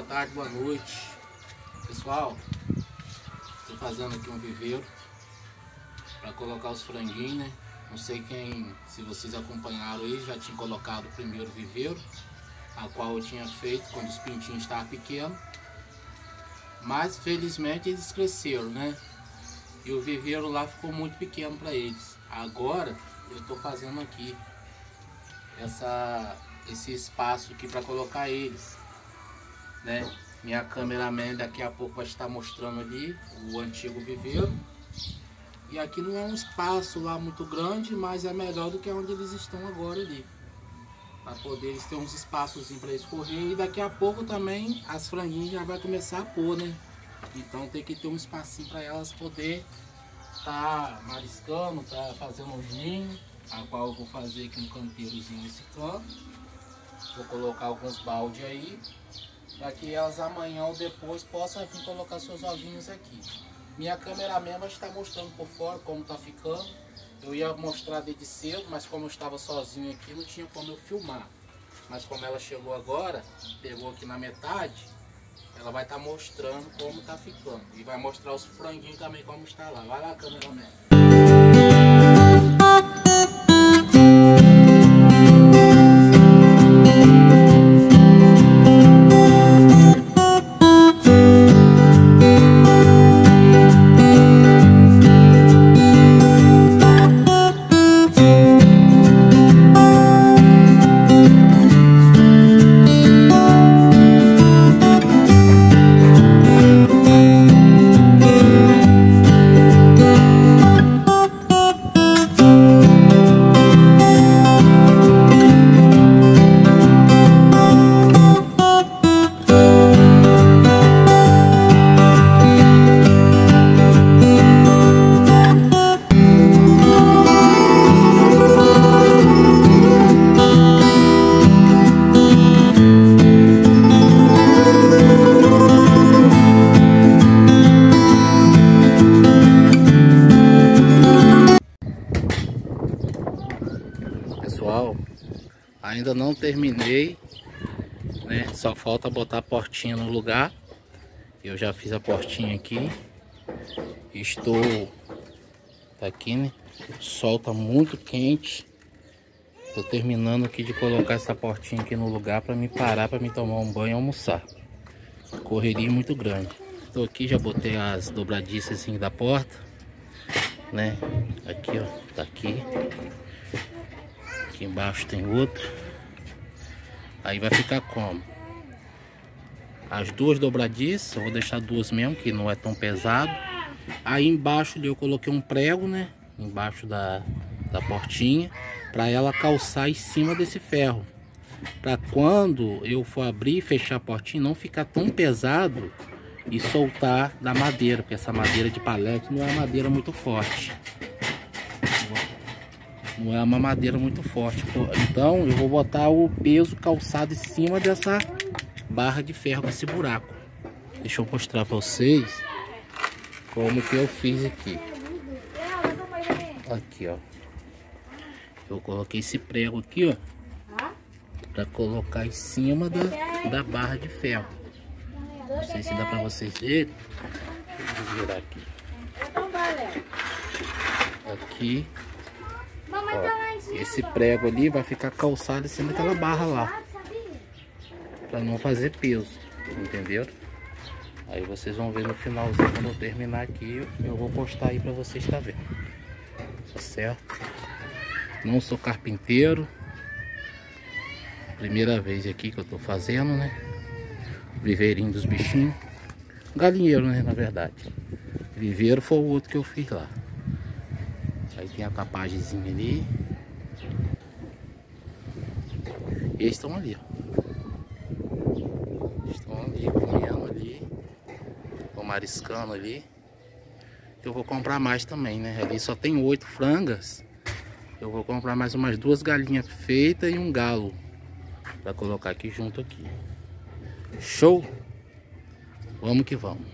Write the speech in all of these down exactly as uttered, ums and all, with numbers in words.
tarde, boa noite. Pessoal, estou fazendo aqui um viveiro para colocar os franguinhos, né? Não sei quem, se vocês acompanharam aí, já tinha colocado o primeiro viveiro, a qual eu tinha feito quando os pintinhos estavam pequenos. Mas felizmente eles cresceram, né? E o viveiro lá ficou muito pequeno para eles. Agora eu estou fazendo aqui essa, esse espaço aqui para colocar eles, né? Minha cameraman daqui a pouco vai estar mostrando ali o antigo viveiro. E aqui não é um espaço lá muito grande, mas é melhor do que onde eles estão agora ali, para poder eles ter uns espaços para escorrer. E daqui a pouco também as franguinhas já vai começar a pôr, né? Então tem que ter um espacinho para elas poder tá mariscando, tá fazendo um ninho, a qual eu vou fazer aqui no canteirozinho nesse canto. Vou colocar alguns baldes aí, para que elas amanhã ou depois possam vir colocar seus ovinhos aqui. Minha cameraman vai estar mostrando por fora como tá ficando. Eu ia mostrar desde cedo, mas como eu estava sozinho aqui, não tinha como eu filmar. Mas como ela chegou agora, pegou aqui na metade, ela vai estar mostrando como tá ficando. E vai mostrar os franguinhos também como está lá. Vai lá, cameraman. Pessoal, ainda não terminei, né? Só falta botar a portinha no lugar. Eu já fiz a portinha aqui. Estou tá aqui, né? O sol tá muito quente. Tô terminando aqui de colocar essa portinha aqui no lugar para me parar, para me tomar um banho e almoçar. Correria muito grande. Estou aqui, já botei as dobradiças assim da porta, né? Aqui, ó, tá aqui. Aqui embaixo tem outro. Aí vai ficar como? As duas dobradiças, eu vou deixar duas mesmo, que não é tão pesado. Aí embaixo eu coloquei um prego, né? Embaixo da, da portinha, para ela calçar em cima desse ferro. Para quando eu for abrir e fechar a portinha, não ficar tão pesado e soltar da madeira, porque essa madeira de palete não é uma madeira muito forte. Não é uma madeira muito forte. Então eu vou botar o peso calçado em cima dessa barra de ferro, com esse buraco. Deixa eu mostrar para vocês como que eu fiz aqui. Aqui, ó. Eu coloquei esse prego aqui, ó, para colocar em cima da, da barra de ferro. Não sei se dá para vocês verem. Deixa eu virar aqui. Aqui. Ó, esse prego ali vai ficar calçado em cima daquela barra lá, para não fazer peso, entendeu? Aí vocês vão ver no finalzinho, quando eu terminar aqui, eu vou postar aí para vocês estar vendo. Tá certo? Não sou carpinteiro, primeira vez aqui que eu tô fazendo, né? Viveirinho dos bichinhos, galinheiro, né, na verdade. Viveiro foi o outro que eu fiz lá. Aí tem a tapagemzinha ali. E eles estão ali, ó. Estão ali, comendo ali. Estão mariscando ali. Eu vou comprar mais também, né? Ali só tem oito frangas. Eu vou comprar mais umas duas galinhas feitas e um galo, para colocar aqui junto aqui. Show? Vamos que vamos.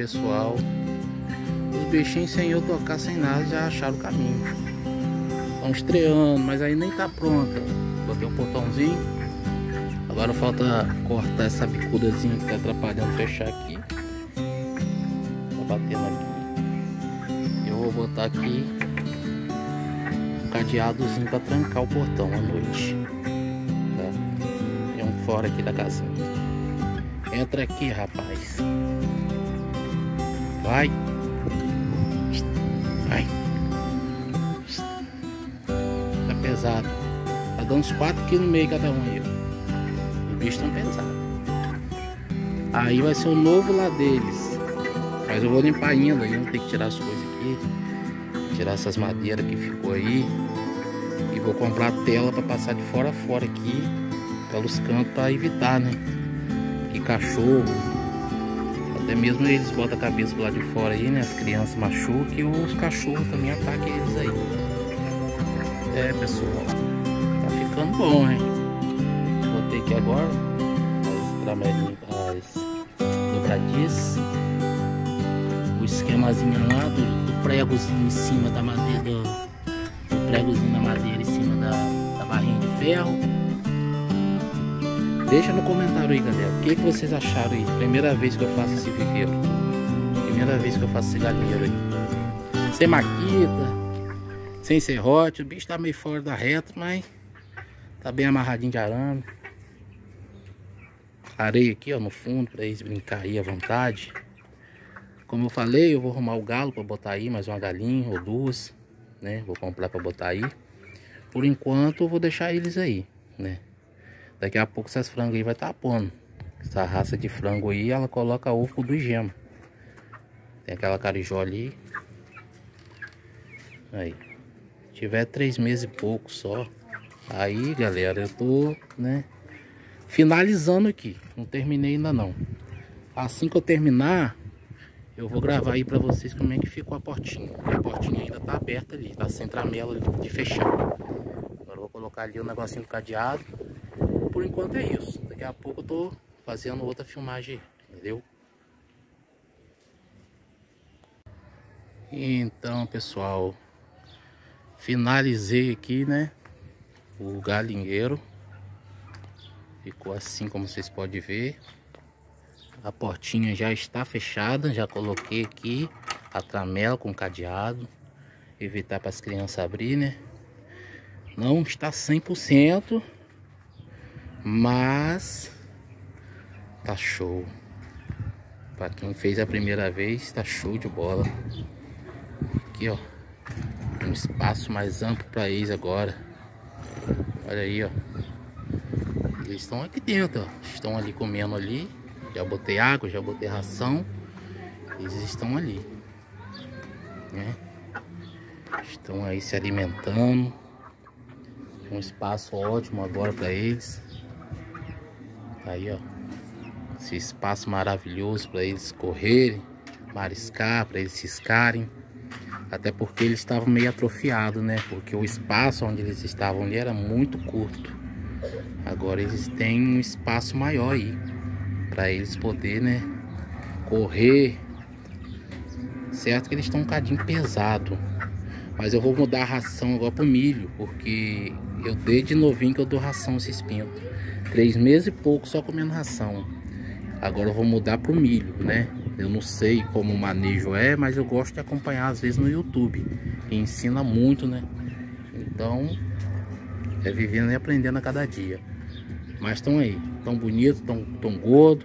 pessoal, os bichinhos sem eu tocar, sem nada, já acharam o caminho. Estão estreando, mas aí nem tá pronta. Botei um portãozinho. Agora falta cortar essa bicudazinha que tá atrapalhando fechar aqui. Tá batendo aqui. Eu vou botar aqui um cadeadozinho para trancar o portão à noite. Tá? Tem um fora aqui da casinha. Entra aqui, rapaz. Vai. Vai. Tá pesado. Tá dando uns quatro quilos e meio cada um aí. Os bichos estão pesados. Aí vai ser o novo lá deles. Mas eu vou limpar ainda. Eu vou ter que tirar as coisas aqui. Tirar essas madeiras que ficou aí. E vou comprar tela para passar de fora a fora aqui. Pelos cantos para evitar, né? Que cachorro. Até mesmo eles botam a cabeça do lado de fora aí, né? As crianças machucam e os cachorros também atacam eles aí. É, pessoal. Tá ficando bom, hein? Botei aqui agora as tramelinhas, as dobradiças. O esquemazinho lá do, do pregozinho em cima da madeira. Do, do pregozinho na madeira em cima da, da barrinha de ferro. Deixa no comentário aí, galera, o que, que vocês acharam aí? Primeira vez que eu faço esse viveiro. Primeira vez que eu faço esse galinheiro aí. Sem maquita, sem serrote. O bicho tá meio fora da reta, mas tá bem amarradinho de arame. Areia aqui, ó, no fundo, pra eles brincar aí à vontade. Como eu falei, eu vou arrumar o galo pra botar aí, mais uma galinha ou duas, né? Vou comprar pra botar aí. Por enquanto, eu vou deixar eles aí, né? Daqui a pouco essas frangas aí vai estar pondo. Essa raça de frango aí, ela coloca ovo com duas gemas. Tem aquela carijó ali. Aí. Se tiver três meses e pouco só. Aí, galera, eu tô, né, finalizando aqui. Não terminei ainda não. Assim que eu terminar, eu vou gravar aí pra vocês como é que ficou a portinha. A portinha ainda tá aberta ali, tá sem tramela de fechar. Agora eu vou colocar ali o negocinho do cadeado. Por enquanto é isso. Daqui a pouco eu tô fazendo outra filmagem, entendeu? Então, pessoal, finalizei aqui, né, o galinheiro. Ficou assim como vocês podem ver. A portinha já está fechada. Já coloquei aqui a tramela com cadeado. Evitar para as crianças abrir, né? Não está cem por cento. Mas tá show. Para quem fez a primeira vez, tá show de bola. Aqui, ó, um espaço mais amplo para eles agora. Olha aí, ó. Eles estão aqui dentro, ó. Estão ali comendo ali. Já botei água, já botei ração. Eles estão ali, né? Estão aí se alimentando. Um espaço ótimo agora para eles. Aí, ó, esse espaço maravilhoso para eles correrem, mariscar, para eles ciscarem. Até porque eles estavam meio atrofiados, né? Porque o espaço onde eles estavam ali era muito curto. Agora eles têm um espaço maior aí para eles poderem, né, correr. Certo que eles estão um cadinho pesado, mas eu vou mudar a ração agora pro milho, porque eu desde novinho que eu dou ração a esses pintos. Três meses e pouco só comendo ração. Agora eu vou mudar pro milho, né? Eu não sei como o manejo é, mas eu gosto de acompanhar às vezes no YouTube, que ensina muito, né? Então é vivendo e aprendendo a cada dia. Mas estão aí, tão bonitos, tão, tão gordos,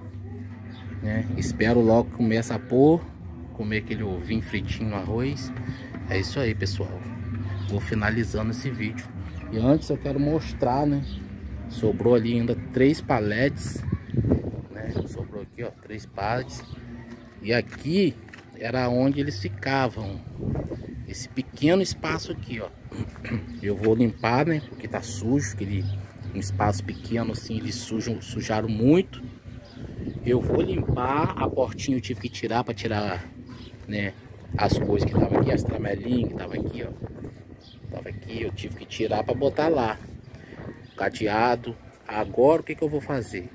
né? Espero logo que comece a pôr, comer aquele ovinho fritinho no arroz. É isso aí, pessoal. Vou finalizando esse vídeo. E antes eu quero mostrar, né? Sobrou ali ainda três paletes, né? Sobrou aqui, ó, três paletes. E aqui era onde eles ficavam. Esse pequeno espaço aqui, ó. Eu vou limpar, né? Porque tá sujo, aquele um espaço pequeno assim, eles sujam, sujaram muito. Eu vou limpar. A portinha eu tive que tirar para tirar, né, as coisas que estavam aqui, as tramelinhas que estavam aqui, ó. Tava aqui, eu tive que tirar para botar lá. Cadeado. Agora o que que eu vou fazer?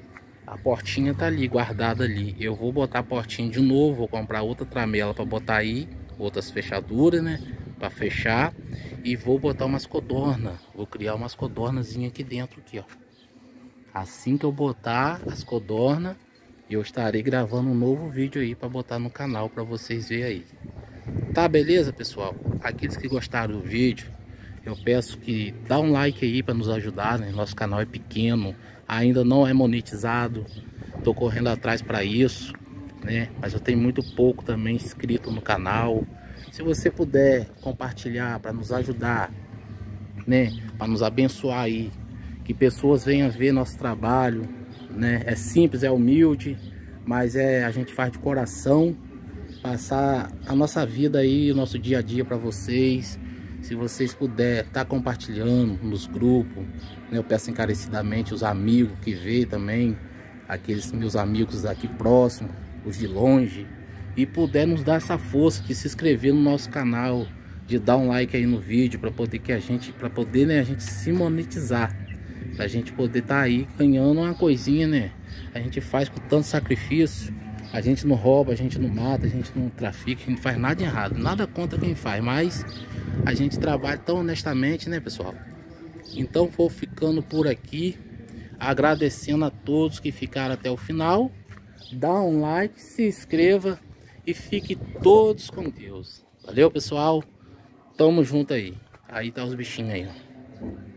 A portinha tá ali, guardada ali. Eu vou botar a portinha de novo, vou comprar outra tramela para botar aí, outras fechaduras, né, para fechar, e vou botar umas codornas. Vou criar umas codornazinhas aqui dentro aqui, ó. Assim que eu botar as codornas, eu estarei gravando um novo vídeo aí para botar no canal para vocês verem aí. Tá, beleza, pessoal? Aqueles que gostaram do vídeo, eu peço que dá um like aí para nos ajudar, né? Nosso canal é pequeno, ainda não é monetizado. Tô correndo atrás para isso, né? Mas eu tenho muito pouco também inscrito no canal. Se você puder compartilhar para nos ajudar, né? Para nos abençoar aí, que pessoas venham ver nosso trabalho, né? É simples, é humilde, mas é a gente faz de coração, passar a nossa vida aí, o nosso dia a dia para vocês. Se vocês puderem estar tá compartilhando nos grupos, né? Eu peço encarecidamente os amigos que veem também, aqueles meus amigos aqui próximos, os de longe, e puder nos dar essa força de se inscrever no nosso canal, de dar um like aí no vídeo para poder que a gente, para poder, né, a gente se monetizar, pra gente poder estar tá aí ganhando uma coisinha, né? A gente faz com tanto sacrifício. A gente não rouba, a gente não mata, a gente não trafica, a gente faz nada errado, nada contra quem faz, mas a gente trabalha tão honestamente, né, pessoal? Então vou ficando por aqui, agradecendo a todos que ficaram até o final. Dá um like, se inscreva e fique todos com Deus. Valeu, pessoal? Tamo junto aí. Aí tá os bichinhos aí, ó.